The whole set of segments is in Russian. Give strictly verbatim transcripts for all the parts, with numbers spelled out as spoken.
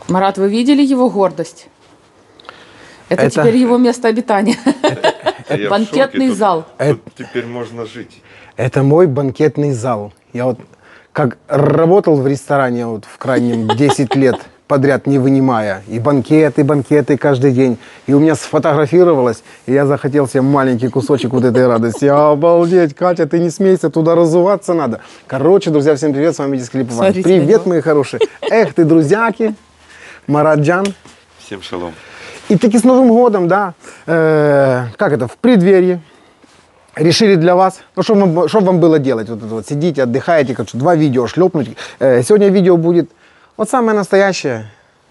Марат, вы видели его гордость? Это, Это... теперь его место обитания. Банкетный зал. Тут теперь можно жить. Это мой банкетный зал. Я вот как работал в ресторане вот в крайнем десять лет подряд, не вынимая. И банкеты, банкеты каждый день. И у меня сфотографировалось, и я захотел себе маленький кусочек вот этой радости. Обалдеть, Катя, ты не смейся, туда разуваться надо. Короче, друзья, всем привет, с вами Дисклип Иван. Привет, мои хорошие. Эх ты, друзьяки, Маратджан. Всем шалом. И таки с Новым годом, да, э, как это, в преддверии решили для вас, ну что вам, что вам было делать, вот это вот, сидите, отдыхаете, как два видео шлепнуть. Э, сегодня видео будет вот самое настоящее,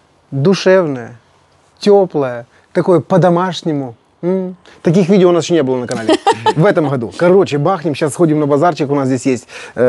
душевное, теплое, такое по-домашнему. М-м. Таких видео у нас еще не было на канале в этом году. Короче, бахнем, сейчас сходим на базарчик, у нас здесь есть,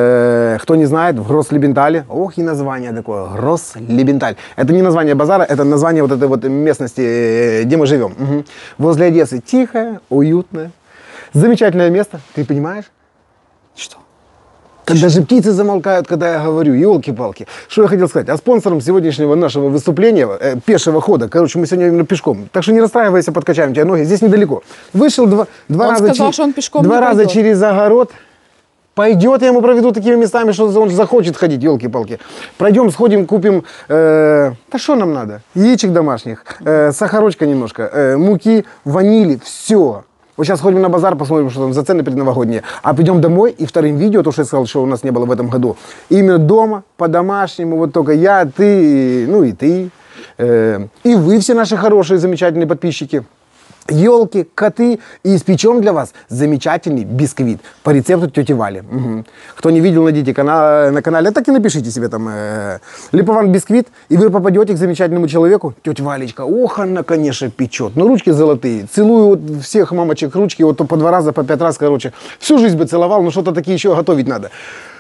э, кто не знает, в Гросс-Либентале. Ох, и название такое, Гросс-Либенталь. Это не название базара, это название вот этой вот местности, где мы живем. Угу. Возле Одессы тихое, уютное, замечательное место, ты понимаешь? Что? Когда даже птицы замолкают, когда я говорю, елки-палки. Что я хотел сказать? А спонсором сегодняшнего нашего выступления, э, пешего хода, короче, мы сегодня именно пешком. Так что не расстраивайся, подкачаем тебе ноги, здесь недалеко. Вышел два, два, раза, сказал, че- что он пешком два раза пойдет. через огород. Пойдет, я ему проведу такими местами, что он захочет ходить, елки-палки. Пройдем, сходим, купим, э, да что нам надо? Яичек домашних, э, сахарочка немножко, э, муки, ванили, все. Вот сейчас ходим на базар, посмотрим, что там за цены предновогодние. А придем домой и вторым видео, то, что я сказал, что у нас не было в этом году. Именно дома, по-домашнему, вот только я, ты, ну и ты. Э, и вы все наши хорошие, замечательные подписчики. Елки, коты, и испечем для вас замечательный бисквит по рецепту тети Вали. Угу. Кто не видел, найдите канал, на канале, так и напишите себе там э, Липован бисквит, и вы попадете к замечательному человеку. Тетя Валечка, ох, она, конечно, печет. Ну, ручки золотые. Целую вот всех мамочек ручки, вот по два раза, по пять раз, короче. Всю жизнь бы целовал, но что-то такие еще готовить надо.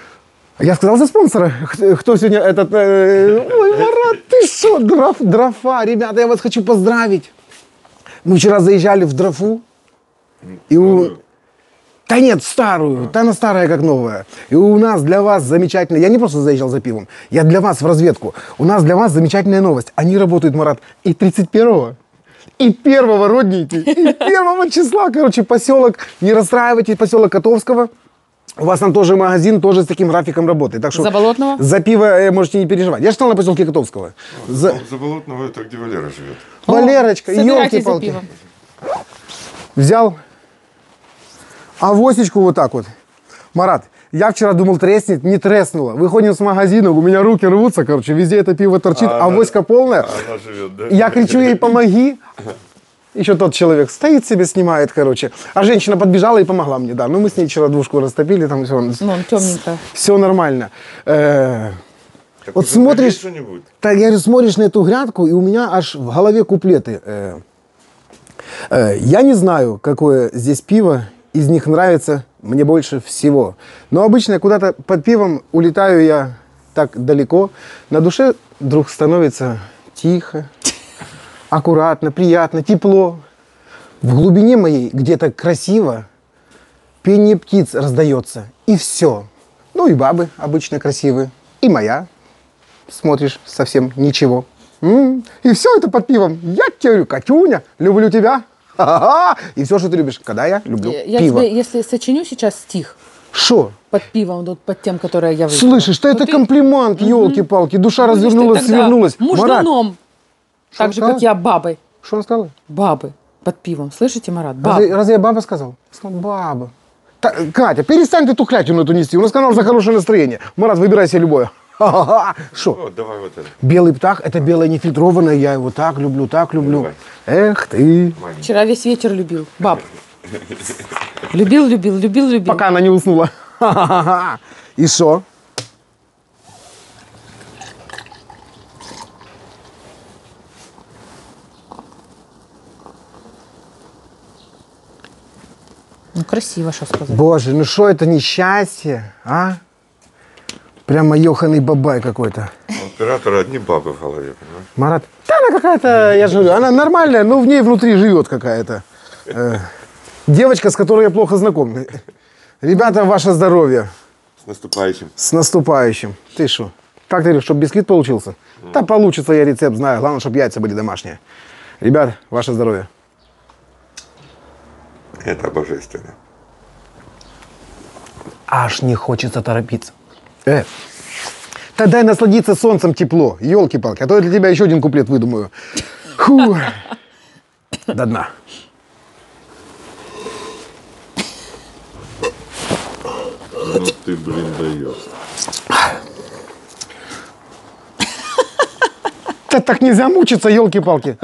Я сказал за спонсора. Кто сегодня этот... Э, ой, Марат, ты что, дроф, дрофа, ребята, я вас хочу поздравить. Мы вчера заезжали в Дрофу, и у... Да нет, старую, да она старая как новая. И у нас для вас замечательная, я не просто заезжал за пивом, я для вас в разведку. У нас для вас замечательная новость. Они работают, Марат, и тридцать первого, и первого, родненький, и первого числа, короче, поселок, не расстраивайтесь, поселок Котовского. У вас там тоже магазин, тоже с таким графиком работает. Так что Заболотного? За пиво э, можете не переживать. Я же стал на поселке Котовского. А, за... Заболотного это где Валера живет. Валерочка, собирайтесь за елки-палки. пивом. Взял авосечку вот так вот. Марат, я вчера думал, треснет, не треснуло. Выходим с магазина, у меня руки рвутся, короче, везде это пиво торчит, а авоська она, полная. Она живет, да? Я кричу ей, помоги. Еще тот человек стоит себе, снимает, короче. А женщина подбежала и помогла мне, да. Ну, мы с ней вчера двушку растопили, там все, Ну, темненько. все нормально. Э, Так вот уже смотришь, что-нибудь? так, я говорю, смотришь на эту грядку, и у меня аж в голове куплеты. Э, э, я не знаю, какое здесь пиво из них нравится мне больше всего. Но обычно куда-то под пивом улетаю я так далеко. На душе вдруг становится тихо, аккуратно, приятно, тепло. В глубине моей где-то красиво пение птиц раздается. И все. Ну и бабы обычно красивые. И моя. Смотришь, совсем ничего. М-м-м. И все это под пивом. Я тебе говорю, Катюня, люблю тебя. Ха-ха-ха. И все, что ты любишь. Когда я люблю Я пиво. тебе, если сочиню сейчас стих Шо? под пивом, вот под тем, которое я выпила. Слышишь, что то это ты комплимент, елки-палки. Душа будешь ты развернулась, тогда свернулась. Марат, мужданом. Что Так же, сказала? как я бабой. что она сказала? Бабы под пивом. Слышите, Марат? Бабы. Разве, разве я баба сказал? Сказал, баба. Та- Катя, перестань ты тухлятину эту нести. У нас канал за хорошее настроение. Марат, выбирай себе любое. Ха-ха-ха. Шо? Вот, давай вот это. Белый птах, это белое нефильтрованное, я его так люблю, так люблю. Эх ты. Вчера весь вечер любил. Баб. Любил, любил, любил, любил. Пока она не уснула. Ха-ха-ха. И шо? Ну, красиво, что сказать. Боже, ну что это несчастье, а? Прямо ёханый бабай какой-то. У оператора одни бабы в голове, понимаешь? Марат, да она какая-то, я же говорю, она нормальная, но в ней внутри живет какая-то. Э, девочка, с которой я плохо знаком. Ребята, ваше здоровье. С наступающим. С наступающим. Ты что? Как ты говоришь, чтобы бисквит получился? Да получится, я рецепт знаю. Главное, чтобы яйца были домашние. Ребят, ваше здоровье. Это божественно. Аж не хочется торопиться. Э, да дай насладиться солнцем тепло. Елки-палки, а то я для тебя еще один куплет выдумаю. Фу. До дна. Ну ты, блин, даешь. Да так нельзя мучиться, елки-палки.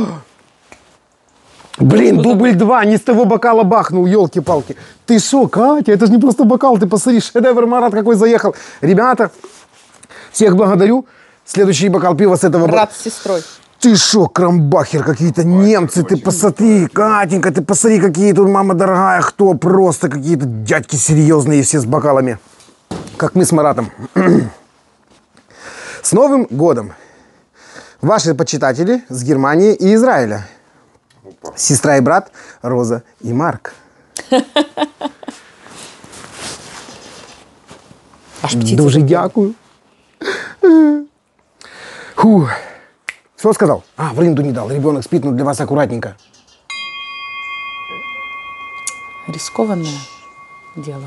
Блин, дубль два, не с того бокала бахнул, елки-палки. Ты шо, Катя, это же не просто бокал, ты посмотри, шедевр, Марат какой заехал. Ребята, всех благодарю. Следующий бокал пива с этого... Брат с сестрой. Ты шо, крамбахер, какие-то немцы, ты посмотри, Катенька, ты посмотри, какие тут, мама дорогая, кто, просто какие-то дядьки серьезные все с бокалами. Как мы с Маратом. С Новым годом! Ваши почитатели с Германии и Израиля. Сестра и брат Роза и Марк. Аж птица. Дуже запела. дякую. Фу. Все сказал? А, в рынду не дал. Ребенок спит, но для вас аккуратненько. Рискованное дело.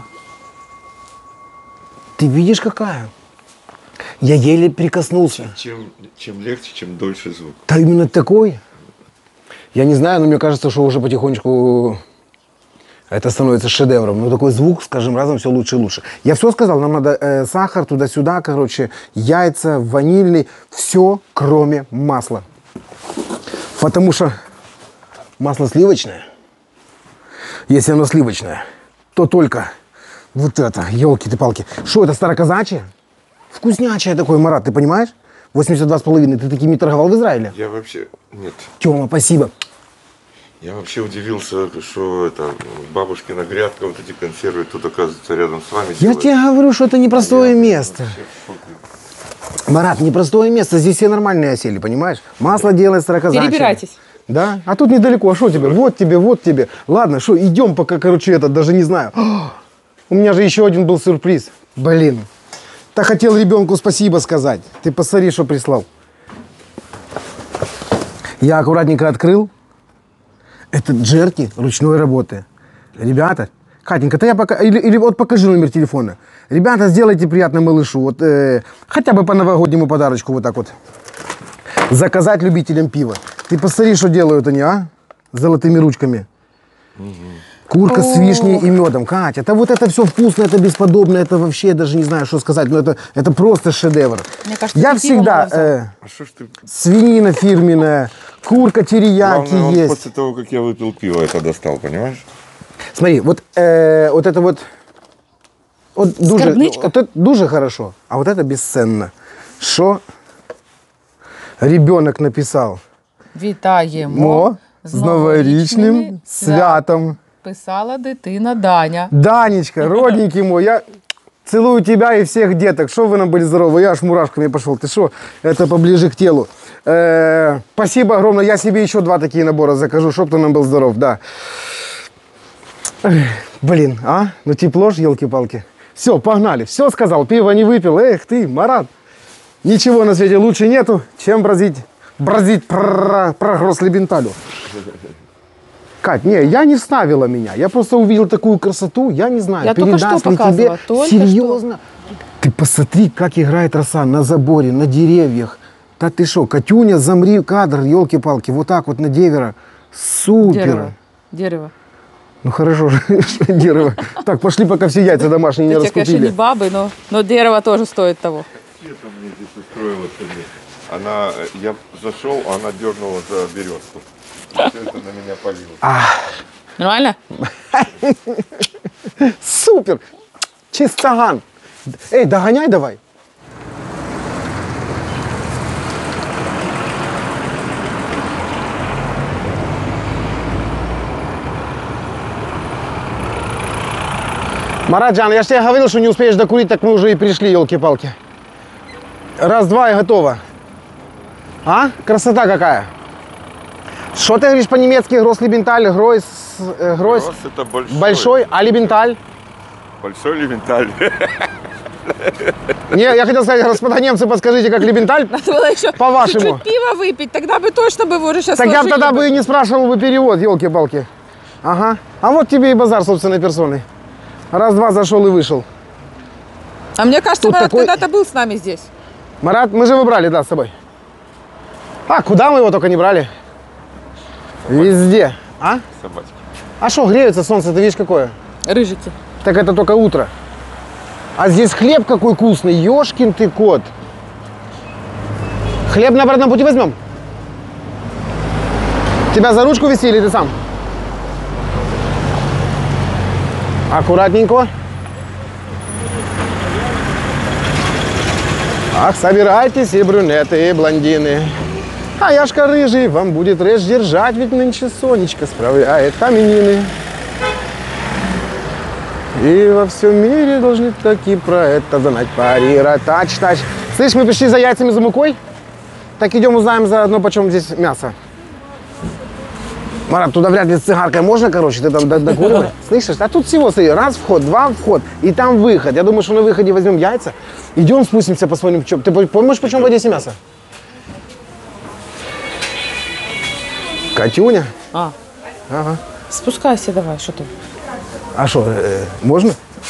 Ты видишь, какая? Я еле прикоснулся. Чем, чем легче, чем дольше звук. Да именно такой. Я не знаю, но мне кажется, что уже потихонечку это становится шедевром. Ну, такой звук с каждым разом все лучше и лучше. Я все сказал, нам надо э, сахар туда-сюда, короче, яйца, ванильный, все, кроме масла. Потому что масло сливочное, если оно сливочное, то только вот это, елки-ты-палки. Что это, староказачье? Вкуснячее такое, Марат, ты понимаешь? восемьдесят два с половиной. Ты такими торговал в Израиле? Я вообще... Нет. Тёма, спасибо. Я вообще удивился, что это бабушкина грядка, вот эти консервы тут, оказывается, рядом с вами Я делают. тебе говорю, что это непростое Я место. вообще в шоке. Марат, непростое место. Здесь все нормальные осели, понимаешь? Масло делает староказачье. Перебирайтесь. Да? А тут недалеко. А что тебе? Вот тебе, вот тебе. Ладно, что, идем пока, короче, этот, даже не знаю. У меня же еще один был сюрприз. Блин. Так хотел ребенку спасибо сказать. Ты посмотри, что прислал. Я аккуратненько открыл. Это джерки ручной работы. Ребята, Катенька, ты я пока... Или, или вот покажи номер телефона. Ребята, сделайте приятно малышу. Вот, э, хотя бы по новогоднему подарочку вот так вот. Заказать любителям пива. Ты посмотри, что делают они, а? С золотыми ручками. Курка с вишней и медом. Катя, это вот это все вкусно, это бесподобно, это вообще, я даже не знаю, что сказать, но это, это просто шедевр. Мне кажется, я ты пиво всегда... мало взял. Э, А что ж ты... свинина фирменная, курка терияки Главное, он есть. после того, как я выпил пиво, это достал, понимаешь? Смотри, вот, э, вот это вот, вот дуже, Скарбничка? вот это дуже хорошо, а вот это бесценно. Что ребенок написал? Вітаємо Мо з новорічним святом. Писала дитина Даня. Данечка, родненький мой, я целую тебя и всех деток. Что вы нам были здоровы? Я аж мурашками пошел. Ты что? Это поближе к телу. Э, спасибо огромное. Я себе еще два такие набора закажу, чтоб ты нам был здоров. Да. Эх, блин, а? Ну тепло ж, елки-палки. Все, погнали. Все сказал, пиво не выпил. Эх ты, Марат. Ничего на свете лучше нету, чем бразить, бразить про, про Грослебенталю. Кать, не, я не ставила меня. Я просто увидел такую красоту, я не знаю, Я только передаст что ли тебе. показывала, только Серьезно? Ты посмотри, как играет роса на заборе, на деревьях. Да ты что, Катюня, замри кадр, елки-палки, вот так вот на девера. Супер. Дерево. Дерево. Ну хорошо, что дерево. Так, пошли, пока все яйца домашние не Хотя, конечно, не раскупили. бабы, но, но дерево тоже стоит того. Это мне здесь устроила сегодня. Она, я зашел, а она дернула за березку. Все это на меня палило. Нормально? Супер. Чистоган. Эй, догоняй давай. Мараджан, я же тебе говорил, что не успеешь докурить, так мы уже и пришли, елки-палки. Раз, два и готово. А? Красота какая. Что ты говоришь по-немецки? Грослебенталь, Гройс, э, Гройс. Гросс это большой. Большой, а Лебенталь? Большой левенталь. Не, я хотел сказать, господа немцы, подскажите, как Лебенталь Надо было еще по-вашему. чуть-чуть пива выпить, тогда бы точно бы вы уже сейчас Так я бы сложили тогда бы и не спрашивал бы перевод, елки-палки. Ага. А вот тебе и базар собственной персоной. Раз-два зашел и вышел. А мне кажется, Тут Марат такой- когда-то был с нами здесь. Марат, мы же его брали, да, с собой. А, куда мы его только не брали? Везде. А? Собачки. А что, греется солнце, ты видишь какое? Рыжики. Так это только утро. А здесь хлеб какой вкусный, ёшкин ты кот. Хлеб на обратном пути возьмем. Тебя за ручку вести или ты сам? Аккуратненько. Ах, собирайтесь и брюнеты, и блондины. А Яшка рыжий вам будет рэш держать, ведь нынче Сонечка справляет каменины. И во всем мире должны таки про это знать. Парира, тач, тач. Слышь, мы пришли за яйцами, за мукой. Так идем узнаем заодно, почем здесь мясо. Марат, туда вряд ли с цигаркой можно, короче, ты там докуривай. Слышишь? А тут всего, смотри, раз вход, два вход, и там выход. Я думаю, что на выходе возьмем яйца. Идем спустимся, посмотрим, в чем. Ты помнишь, почем в Одессе мясо? Катюня? А, Ага. спускайся давай, что ты. А что, э, можно?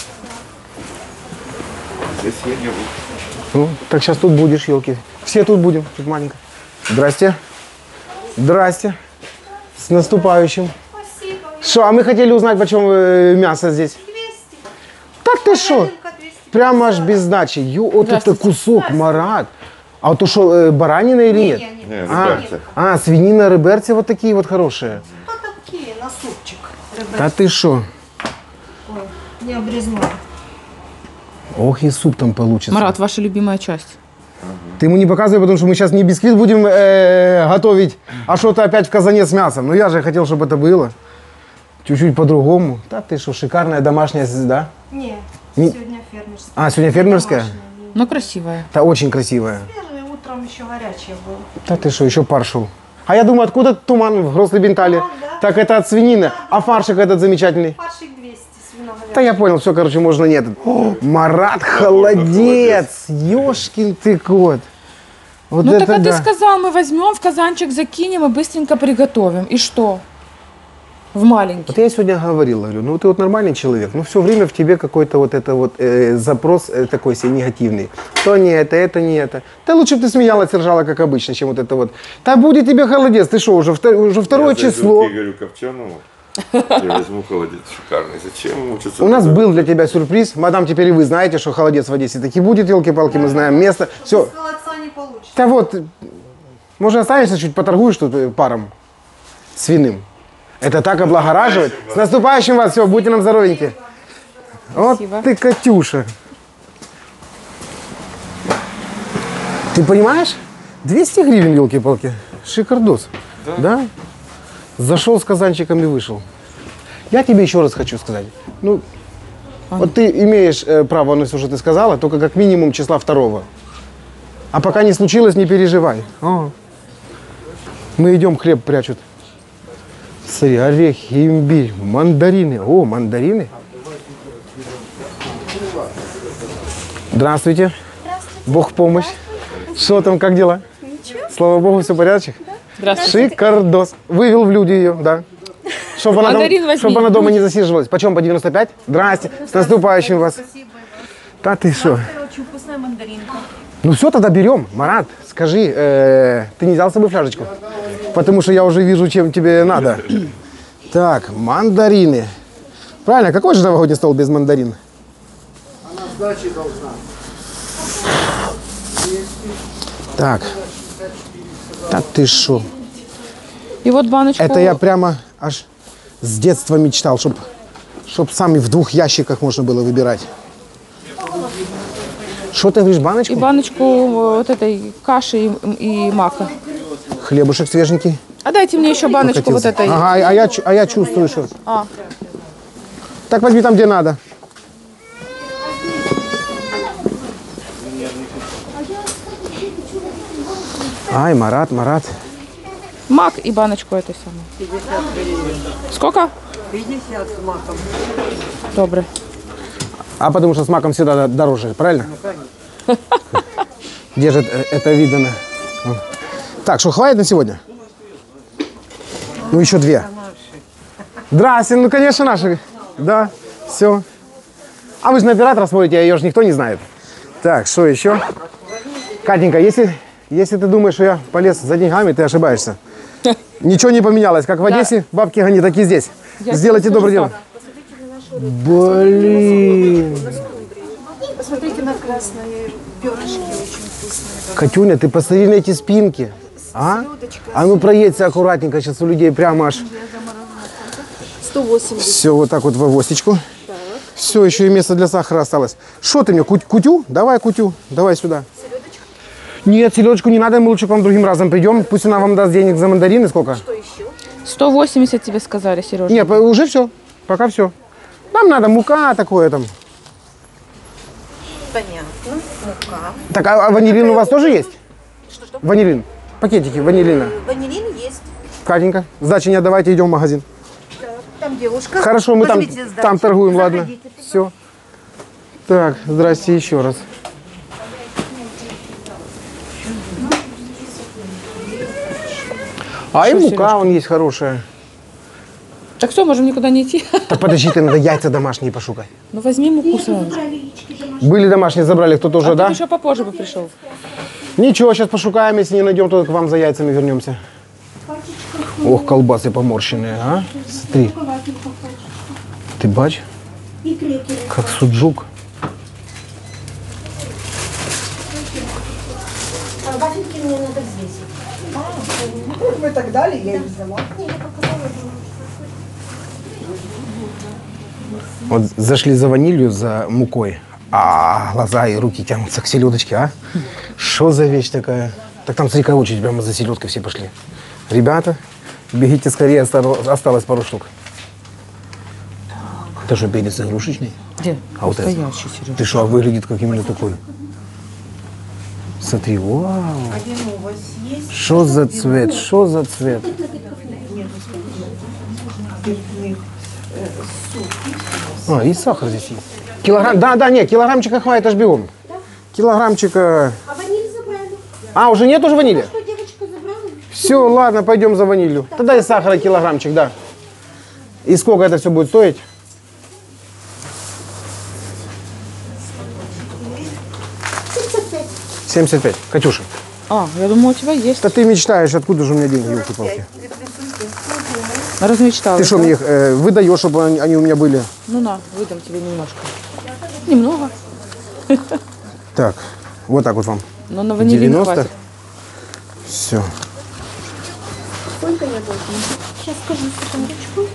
Здесь я не буду. Ну, так сейчас тут будешь, елки. Все тут будем, тут маленько. Здрасте. Здрасте. С наступающим. Спасибо. Что, а мы хотели узнать, почем э, мясо здесь. двести. Так ты что? Говядинка двести. Прямо аж без сдачи. Ё, вот это Здравствуйте. кусок, Марат. А то что, э, баранина или нет? Не, не, Не, А, ребята. а, свинина, реберцы вот такие вот хорошие. ну такие, на супчик. Да Ребят, ты что? ой, не обрезной. Ох, и суп там получится. Марат, ваша любимая часть. Ты ему не показывай, потому что мы сейчас не бисквит будем э, готовить, а что-то опять в казане с мясом. Ну я же хотел, чтобы это было чуть-чуть по-другому. Да ты что, шикарная домашняя звезда. Не, Не- сегодня фермерская. А, сегодня фермерская? Домашняя. Ну, красивая. Да очень красивая. Свежая, утром еще горячая была. Да ты что, еще пар шел. А я думаю, откуда туман в Грослебентале? Ну, да. Так это от свинины. А фаршик этот замечательный. Фаршик двести, свиноговядина. Да я понял, все, короче, можно нет. О, Марат, холодец! Ёшкин ты кот. Вот Ну, это так а ты да. сказал, мы возьмем в казанчик, закинем и быстренько приготовим. И что? В маленький. Вот я сегодня говорил, говорю, ну ты вот нормальный человек, но все время в тебе какой-то вот это вот э, запрос э, такой себе негативный. То не это, это не это. Да лучше бы ты смеялась, ржала, как обычно, чем вот это вот. Да будет тебе холодец, ты что, уже, втор- уже второе Я зайду число. к Игорю Ковченову, я возьму холодец шикарный. Зачем мучиться? У нас туда? был для тебя сюрприз. Мадам, теперь и вы знаете, что холодец в Одессе таки будет, елки-палки, мы знаем место. Все. Без холодца не получится. Да вот, может останешься, чуть поторгуешь тут э, паром свиным. Это так облагораживает. С наступающим вас, все, будьте нам здоровеньки. Вот Спасибо. ты, Катюша. Ты понимаешь? двести гривен, елки-палки. Шикардос. Да? Зашел с казанчиком и вышел. Я тебе еще раз хочу сказать. Ну, вот ты имеешь э, право на все, что ты сказала, только как минимум числа второго. А пока не случилось, не переживай. О. Мы идем, хлеб прячут. Смотри, орехи, имбирь, мандарины. О, мандарины. Здравствуйте. Бог в помощь. Что там, как дела? Ничего. Слава Богу, все порядочек? Здравствуйте. Шикардос. Вывел в люди ее, да. Чтобы она, Мандарин дом- возьми. чтоб она дома не засиживалась. Почем, по девяносто пять? Здрасте. С наступающим вас. Спасибо. Да ты что? Очень вкусная мандаринка. Ну все, тогда берем. Марат, скажи, э, ты не взял с собой фляжечку? Потому что я уже вижу, чем тебе надо. Так, мандарины. Правильно, какой же новогодний стол без мандарин? Она сдачи должна. Так. Да ты шо? И вот баночку. Это я прямо аж с детства мечтал, чтобы чтоб сами в двух ящиках можно было выбирать. Что ты говоришь, баночку? И баночку э, вот этой каши и, и мака. Хлебушек свеженький. А дайте мне еще баночку вот Покатился. этой. Ага, а я, чу- а я чувствую, что... А. Так возьми там, где надо. Ай, Марат, Марат. Мак и баночку этой самой. Сколько? пятьдесят с маком. Добре. А потому что с маком всегда дороже, правильно? Где же это видно? Так, что, хватит на сегодня? Ну, еще две. Здрасте, ну, конечно, наши. Да, все. А вы же на оператора смотрите, а ее же никто не знает. Так, что еще? Катенька, если, если ты думаешь, что я полез за деньгами, ты ошибаешься. Ничего не поменялось. Как в Одессе, бабки гони, так и здесь. Сделайте доброе дело. Блин. Посмотрите на красные перышки, очень вкусные. Катюня, ты посмотри на эти спинки. А? А ну проедься аккуратненько, сейчас у людей прямо аж. сто восемьдесят. Все, вот так вот в авосечку. Все, еще и место для сахара осталось. Что ты мне, кут кутю? Давай кутю, давай сюда. Селедочка? Нет, селедочку не надо, мы лучше к вам другим разом придем. Пусть она вам даст денег за мандарины, сколько? Что еще? сто восемьдесят тебе сказали, Сережа. Нет, уже все, пока все. Нам надо мука такое там. Понятно. Мука. Так, а, а ванилин у вас тоже есть? Что-что? Ванилин, пакетики ванилина. Ванилин есть. Катенька, сдачи не отдавайте, идем в магазин. Там девушка. Хорошо, мы там, Возьмите сдачу. там торгуем, ладно. Заходите. Все. Так, здрасте еще раз. А и Что, мука Сережка? он есть хорошая. Так все, можем никуда не идти. Так подожди, ты надо яйца домашние пошукай. Ну возьми муку сразу. Были домашние, забрали, кто-то уже, А да? ты еще попозже бы пришел. Ничего, сейчас пошукаем, если не найдем, то к вам за яйцами вернемся. Ох, колбасы поморщенные, а? Смотри. Ты бач? Как суджук. Вафельки мне надо здесь. Вы так дали, я их взяла. Вот зашли за ванилью, за мукой, а глаза и руки тянутся к селедочке, а? Что за вещь такая? Так там, смотри, какая очередь, прямо за селедкой все пошли. Ребята, бегите скорее, осталось, осталось пару штук. Это что, перец игрушечный? Где? А вот это? Настоящий, Сережа. Ты что, а выглядит как именно такой? Смотри, вау. А вино у вас есть? Что за цвет, что за цвет? А, и сахар здесь есть. Килограмм, да, да, нет, килограммчика хватит аж бегом. Килограммчика. А ваниль забрали. А, уже нет уже ванили? Что девочка забрала? Все, ладно, пойдем за ванилью. Тогда и сахара килограммчик, да. И сколько это все будет стоить? семьдесят пять. Катюша, А, я думаю, у тебя есть. да ты мечтаешь, откуда же у меня деньги, елки-палки? Размечталась. Ты что, да? мне их э, выдаешь, чтобы они, они у меня были? Ну на, выдам тебе немножко. Немного. Так, вот так вот вам. Но на ванилин девяносто. хватит. Все. Сколько я должна? Сейчас скажу секундочку.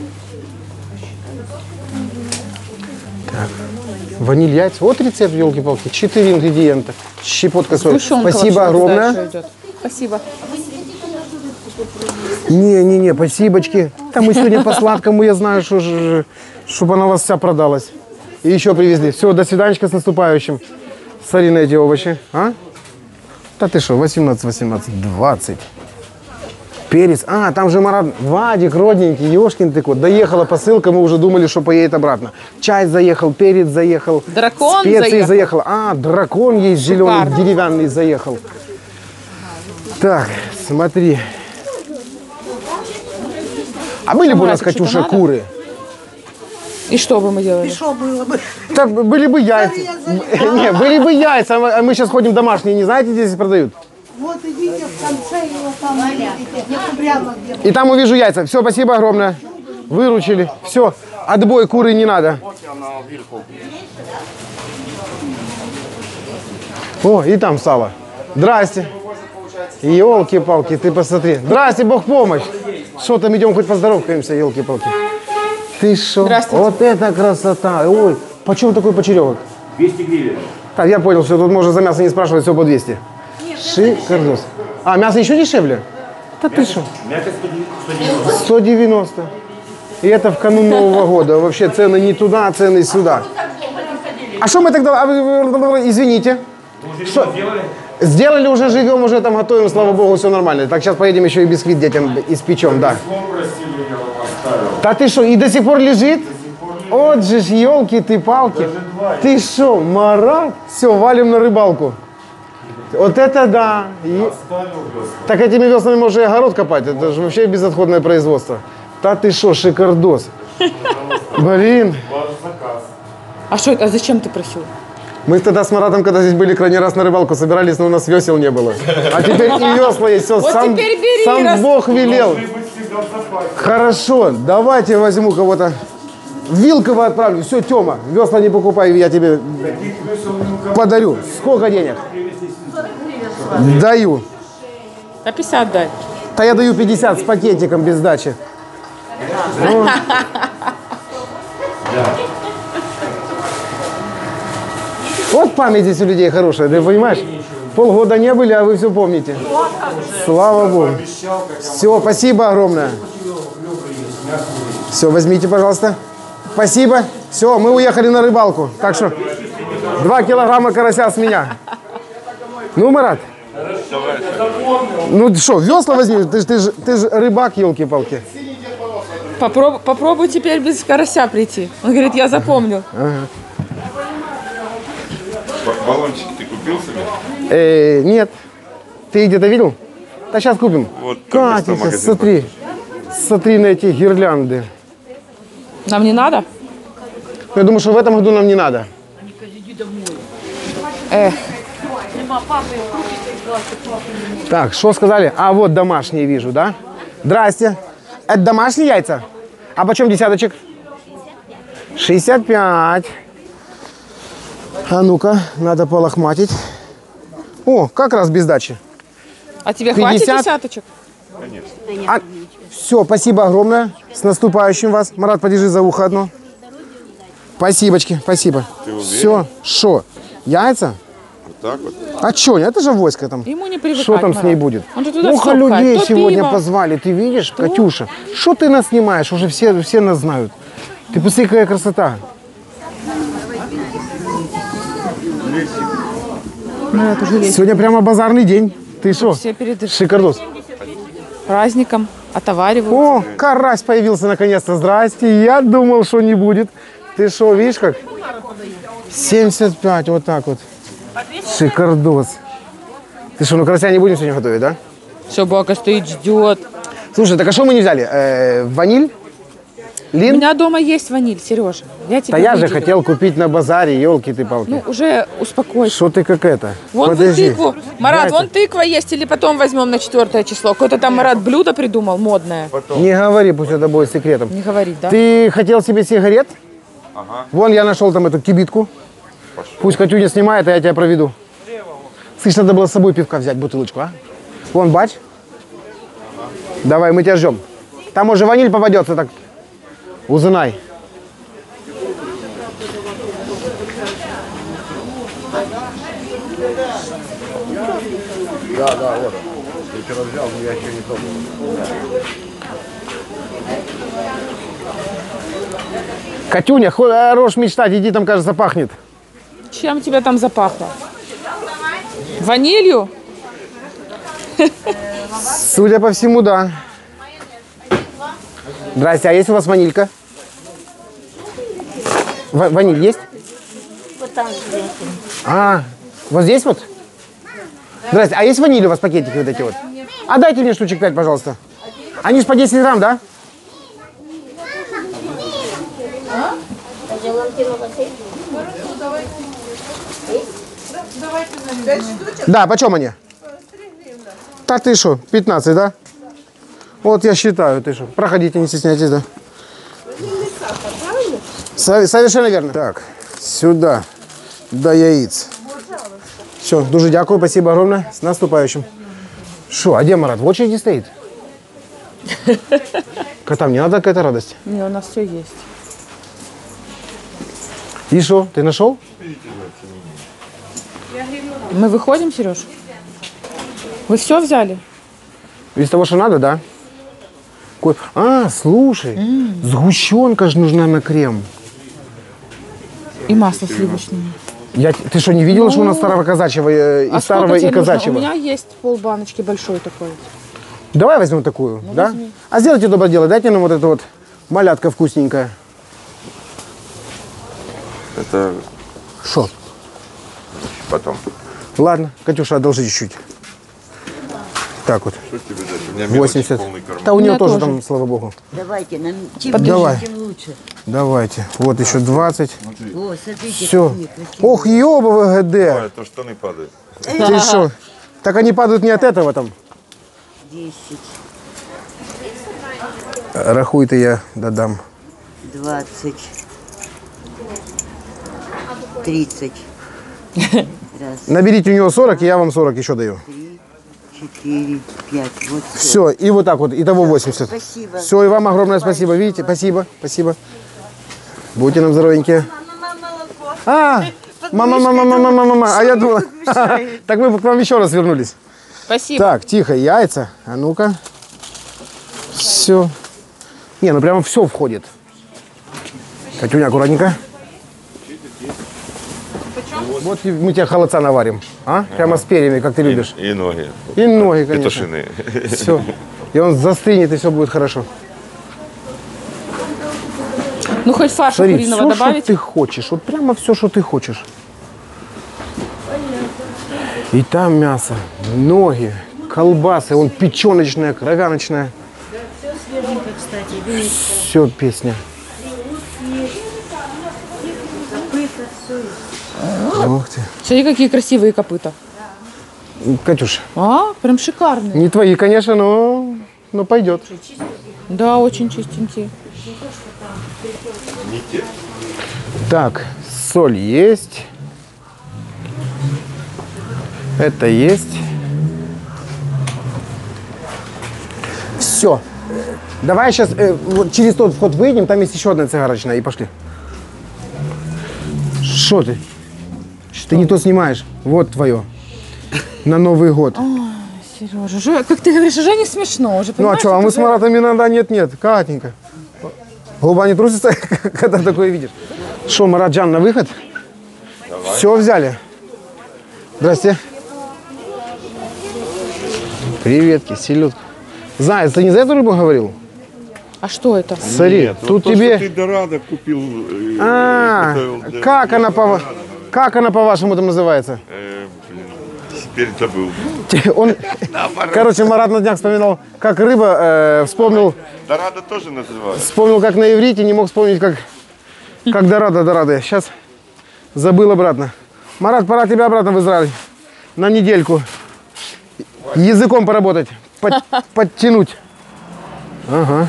Ваниль, яйца. Вот рецепт, елки-палки. Четыре ингредиента. Щепотка соли. Сгущенка Спасибо вообще туда огромное. еще идет. Спасибо. Не-не-не, спасибочки. Там мы сегодня по сладкому, я знаю, что же, чтобы она у вас вся продалась. И еще привезли. Все, до свиданечка с наступающим. Смотри на эти овощи. А? Да ты что, восемнадцать, восемнадцать, двадцать. Перец. А, там же Марат. Вадик, родненький, ешкин ты кот. Доехала посылка, мы уже думали, что поедет обратно. Чай заехал, перец заехал. Дракон специи заехал. заехал. А, дракон есть зеленый, Шикарно. деревянный заехал. Так, смотри. А были бы у нас, Маратик, что-то Катюша, надо? куры? И что бы мы делали? Что было бы? Так, были бы яйца. Не, были бы яйца, а мы сейчас ходим домашние, не знаете, здесь продают? Вот идите в конце его там видите. Прямо где. И там увижу яйца. Все, спасибо огромное. Выручили. Все, отбой, куры не надо. О, и там сало. Здрасте. Елки-палки, ты посмотри. Здрасте, Бог помощь. Что там, идем хоть поздоровкаемся, елки-палки. Ты что? Здравствуйте. Вот это красота. Ой, почем такой почеревок? двести гривен. Так, я понял, что тут можно за мясо не спрашивать, все по двести. Шикардос. А, мясо еще дешевле? Да ты что? Мясо сто девяносто. сто девяносто. И это в канун Нового года. Вообще цены не туда, а цены сюда. А что мы тогда... а вы- Извините. Что? Сделали уже, живем, уже там готовим, слава богу, все нормально. Так, сейчас поедем еще и бисквит детям испечем, да. Да ты что, и до сих пор лежит? Вот же ж, елки ты палки. Ты что, Марат? Все, валим на рыбалку. Вот это да. И... Так этими веслами можно и огород копать. Это же вообще безотходное производство. Да ты что, шикардос. Блин. А что это? А зачем ты просил? Мы тогда с Маратом, когда здесь были крайний раз на рыбалку, собирались, но у нас весел не было. А теперь и весла есть. Все, Вот сам, теперь бери, сам раз- Бог велел. Хорошо, давайте возьму кого-то. Вилково отправлю. Все, Тёма, весла не покупай, я тебе подарю. Сколько денег? Даю. На пятьдесят дай. Да я даю пятьдесят с пакетиком без сдачи. Ну. Вот память здесь у людей хорошая, ты понимаешь? Полгода не были, а вы все помните. Слава Богу. Все, спасибо огромное. Все, возьмите, пожалуйста. Спасибо. Все, мы уехали на рыбалку. Так что два килограмма карася с меня. Ну, Марат. Ну что, весла возьми, ты, ж- ты, ж- ты же рыбак, елки-палки. Попробуй, попробуй теперь без карася прийти. Он говорит, я запомнил. Б- Баллончики ты купил себе? Э, нет. Ты где-то видел? Да сейчас купим. Вот там место, Катенька, магазин смотри. Смотри на эти гирлянды. Нам не надо? Я думаю, что в этом году нам не надо. Эх, Так, что сказали? А, вот домашние вижу, да? Здрасте. Это домашние яйца? А почем десяточек? шестьдесят пять. А ну-ка, надо полохматить. О, как раз без дачи. а тебе хватит пятьдесят? десяточек? А, все, спасибо огромное. С наступающим вас. Марат, подержи за ухо одно. Спасибочки, спасибо. Все, что? Яйца? Вот так вот. А что, это же войско там. Ему не привыкать, Что там с ней Марат. будет? Он же туда Уха всё пхает. людей То сегодня пиво. позвали. Ты видишь, Катюша? Что ты нас снимаешь? Уже все, все нас знают. Ты посмотри, какая красота. Марат уже есть. Сегодня прямо базарный день. Ты что? Все перед Шикардос. праздником отоваривают. О, карась появился наконец-то. Здрасте. Я думал, что не будет. Ты что, видишь как? семьдесят пять, вот так вот. Шикардос. Ты что, ну карася не будем сегодня готовить, да? Собака стоит, ждет. Слушай, так а что мы не взяли? Э, ваниль? У Лин? меня дома есть ваниль, Сережа. Я тебе Да я же выделю. хотел купить на базаре, елки ты палки. Ну, уже успокойся. Что ты как это? Вон Подожди. тыкву. Марат, Яйца. вон тыква есть, или потом возьмем на четвертое число. Какое-то там Марат блюдо придумал, модное. Не говори, пусть это будет секретом. Не говорить, да? Ты хотел себе сигарет? Ага. Вон я нашел там эту кибитку. Пусть Катюня снимает, а я тебя проведу. Слышь, надо было с собой пивка взять, бутылочку, а? Вон, бач. Давай, мы тебя ждем. Там уже ваниль попадется, так узнай. Да, да, вот. Я вчера взял, но я еще не пробовал. Катюня, хорош мечтать, иди, там, кажется, пахнет. Чем тебя там запахло? Ванилью? Судя по всему, да. Здрасте, а есть у вас ванилька? Ва- ваниль есть? Вот там сверху. А, вот здесь вот? Здрасте, а есть ваниль у вас пакетики вот эти вот? А дайте мне штучек пять, пожалуйста. Они же по десять грамм, да? Я вам кинула сейф. Да, почем они? Да ты что, пятнадцать, да? Вот я считаю, ты что. Проходите, не стесняйтесь, да. Со- Совершенно верно. Так, сюда, до яиц. Все, дуже дякую, спасибо огромное. С наступающим. Что, а где Марат? В очереди стоит? Котам не надо какая-то радость. Не, у нас все есть. И что, ты нашел? Мы выходим, Сереж? Вы все взяли? Из того, что надо, да? Ко- А, слушай, сгущенка же нужна на крем. И масло сливочное. Я, т- ты что, не видела, что у нас старого казачьего э, и А старого, сколько и тебе нужно? казачьего? У меня есть полбаночки большой такой. Давай возьмем такую, да? возьми. А сделайте доброе дело, дайте нам вот эту вот малятка вкусненькая. Это Что? потом. Ладно, Катюша, одолжи чуть-чуть. Так вот, Что тебе дать? У меня мелочи восемьдесят. полный карман. Да у нее меня тоже тоже. там, слава богу. Давайте, нам чем Давай. ближе, тем лучше. Давайте. Вот еще двадцать. О, смотрите, Все. какие красивые. Ох, ёба Ой, ГД. это штаны падают. Ты что? Так они падают не от этого там. десять, Рахуй-то я додам. двадцать, тридцать. Раз, Наберите у него сорок, и я вам сорок еще даю. три, четыре, пять. Вот все. Все, и вот так вот, итого восемьдесят. Спасибо. Все, и вам огромное спасибо. Видите, спасибо, спасибо. Будьте нам здоровенькие. А, мама, мама, мама, мама, мама. А я думал, так мы к вам еще раз вернулись. Спасибо. Так, тихо, яйца. А ну-ка. Все. Не, ну прямо все входит. Катюня, аккуратненько. Вот и мы тебе холодца наварим. А? Прямо с перьями, как ты любишь. И ноги. И ноги, конечно. Петушиные. Все. И он застынет, и все будет хорошо. Ну, хоть фарша Смотри, куриного все, что добавить. ты хочешь. Вот прямо все, что ты хочешь. И там мясо, ноги, колбасы, он печеночная, кровяночная. Все, песня. Ух ты. Смотри, какие красивые копыта. Катюш, А, прям шикарные. не твои, конечно, но, но пойдет. Да, очень чистенькие. Так, соль есть. Это есть. Все. Давай сейчас э, вот через тот вход выйдем, там есть еще одна цигарочная, и пошли. Что ты? Ты не то снимаешь. Вот твое. На Новый год. Сережа, уже, как ты говоришь, уже не смешно. Уже, Ну а понимаешь, что, а это мы уже- с Маратом иногда нет-нет. Катенька. Губа не трусится, когда такое видишь. Что, Маратджан, на выход? Все взяли. Здрасте. Приветки, селедка. Заяц, ты не за эту рыбу говорил? А что это? Смотри, Нет, тут вот то, тебе... что ты Дорадо купил. э, А, готовил для- как она по... Как она по-вашему там называется? Э, блин, теперь забыл. Он, короче, Марат на днях вспоминал, как рыба, э, вспомнил, Дорадо тоже называют. вспомнил, как на иврите, не мог вспомнить, как, как Дорадо, Дорадо. Сейчас забыл обратно. Марат, пора тебя обратно в Израиль на недельку. Языком поработать, под- подтянуть. Ага.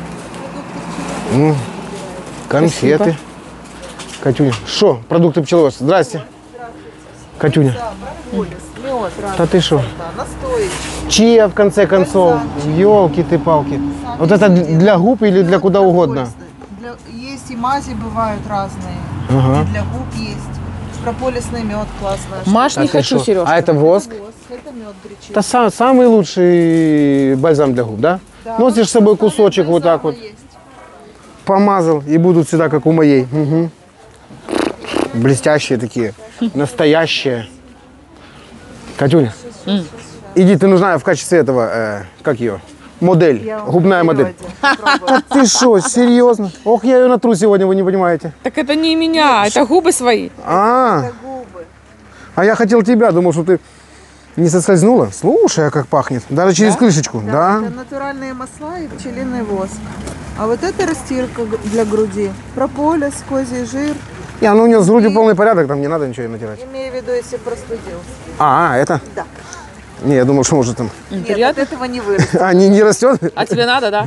М, Конфеты. Спасибо. Катюня. Что, продукты пчеловодства? Здрасте. Катюня. Да ты что? Чья, в конце концов? Елки ты палки. Вот это для губ или для куда угодно? Для- есть и мази бывают разные. Ага. И для губ есть. Прополисный мед классная. Маш, не Так, и хочу, что? Сережа. А это воск? Это мед гречишь. Это сам- самый лучший бальзам для губ, да? Носишь с собой кусочек вот так вот, помазал, и будут всегда как у моей. Мгм. Блестящие такие, настоящие. Катюня, иди, ты нужна в качестве этого, э, как ее, модель, губная модель. Да ты что, серьезно? Ох, я ее натру сегодня, вы не понимаете. Так это не меня, это губы свои. А, Губы. а я хотел тебя, думал, что ты не соскользнула. Слушай, а как пахнет. Даже через крышечку, да? Это натуральные масла и пчелиный воск. А вот это растирка г- для груди. Прополис, козий жир. Не, ну у нее с грудью полный порядок, там не надо ничего ей натирать. Имею в виду, если простудился. А, а, это? Да. Не, я думал, что может там. Нет, Приятно. от этого не вырастет. А, не, не растет? А тебе надо, да?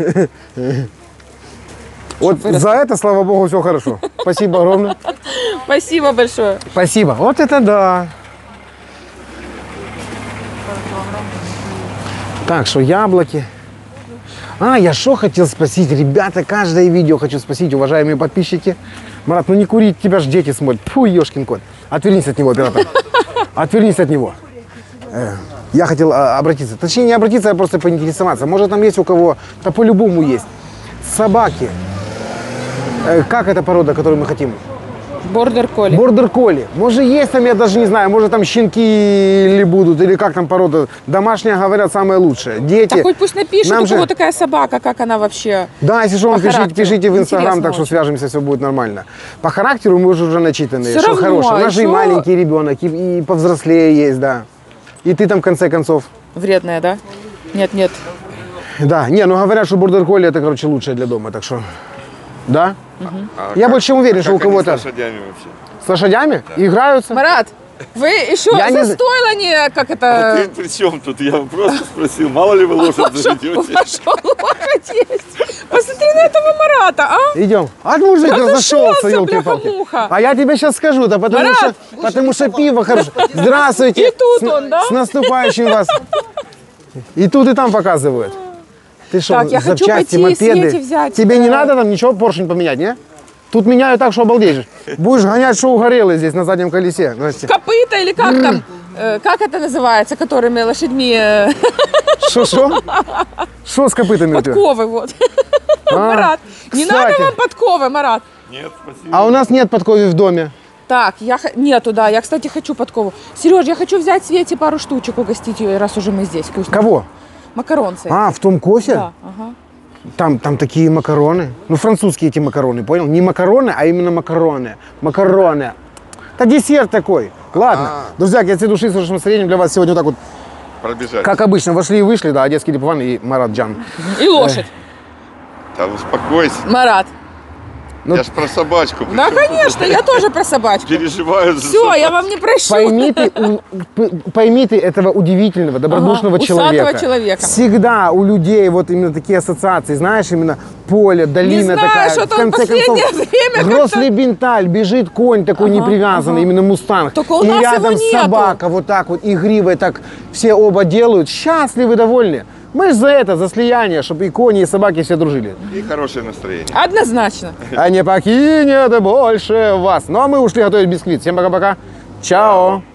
Вот за это, слава богу, все хорошо. Спасибо огромное. Спасибо большое. Спасибо. Вот это да. Так, что яблоки. А, я что хотел спросить, ребята, каждое видео хочу спросить, уважаемые подписчики. Марат, ну не курить, тебя ж дети смотрят. Фу, ешкин кот. Отвернись от него, оператор. Отвернись от него. Э, Я хотел а, обратиться. Точнее, не обратиться, а просто поинтересоваться. Может, там есть у кого? Да по-любому есть. Собаки. Э, Как эта порода, которую мы хотим? Бордер колли. Бордер колли. Может, есть там, я даже не знаю, может, там щенки или будут, или как там порода. Домашняя, говорят, самая лучшая. Дети. Так хоть пусть напишут, Нам у кого же- такая собака, как она вообще. Да, если что, по пишите, характеру. пишите в Инстаграм, Интересно так что очень. свяжемся, все будет нормально. По характеру мы уже уже начитанные, Всё что равно, хорошее. У нас же и ещё- маленький ребенок, и, и повзрослее есть, да. И ты там, в конце концов. Вредная, да? Нет, нет. Да, не, ну говорят, что бордер колли это, короче, лучшее для дома, так что. Да? А Я как- больше чем уверен, а что у как они кого-то- с лошадями вообще? С лошадями? Играются? Марат, вы еще Я не за з- стойло не, как А это... ты при чем тут? Я просто спросил, мало ли вы лошадь заведете? Ваша лошадь есть. Посмотри на этого Марата, а? Идем. А мужик разошелся, Разошелся, елки-палки. бляха-муха. А я тебе сейчас скажу, да потому Марат, что, потому что пиво хорошее. Здравствуйте. И тут С- он, да? С наступающим вас. И тут, и там показывают. Ты что, Так, я хочу запчасти, пойти Свете мопеды? взять, Тебе не э, надо там ничего, поршень поменять, не? Тут меняют так, что обалдеешь. Будешь гонять, что угорелый здесь на заднем колесе. Настя. Копыта или как там? э, Как это называется, которыми лошадьми... э, Что-что? Что с копытами у тебя? Подковы, вот. А, Марат, не кстати. надо вам подковы, Марат. Нет, спасибо. А у нас нет подковы в доме. Так, я х- нету, да. Я, кстати, хочу подкову. Сереж, я хочу взять Свете пару штучек, угостить ее, раз уже мы здесь. Вкусно. Кого? Макаронцы. А, в том кофе? Да, ага. Там, там такие макароны. Ну, французские эти макароны, понял? Не макароны, а именно макароны. Макароны. Это десерт такой. Ладно. Друзья, я от всей души с хорошим настроением для вас сегодня вот так вот, Пробежать. как обычно, вошли и вышли, да, Одесский Липован и Марат Джан. И лошадь. Да успокойся. Марат. Ну, Я ж про собачку. Да, причем тут конечно, я тоже про собачку. переживаю за Все, собаку. я вам не прощу. Пойми ты, у- п- пойми ты этого удивительного, добродушного Ага, усатого человека. человека. Всегда у людей вот именно такие ассоциации, знаешь, именно поле, долина знаю, такая. что-то в конце последнее концов, время Грослебенталь, бежит конь такой непривязанный, именно мустанг. Только у и нас рядом его нету. собака, вот так вот, игривая, так все оба делают, счастливы, довольны. Мы же за это, за слияние, чтобы и кони, и собаки все дружили. И хорошее настроение. Однозначно. А не покинет больше вас. Ну а мы ушли готовить бисквит. Всем пока-пока. Чао.